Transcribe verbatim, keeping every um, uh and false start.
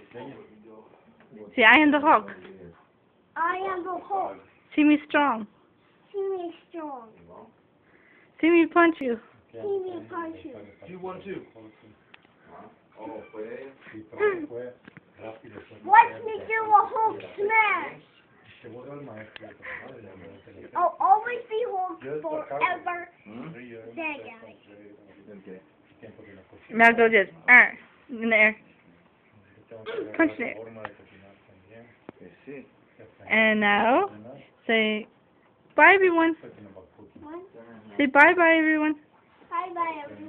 See, I am the Hulk. I am the Hulk. See me strong. See me strong. See me punch you. See me punch you. Two, one, two. Watch me do a Hulk smash. I'll always be Hulk forever. That guy. Now go just, er, in the air. Punch it. And now, say, bye everyone. One. Say bye bye everyone. Bye bye.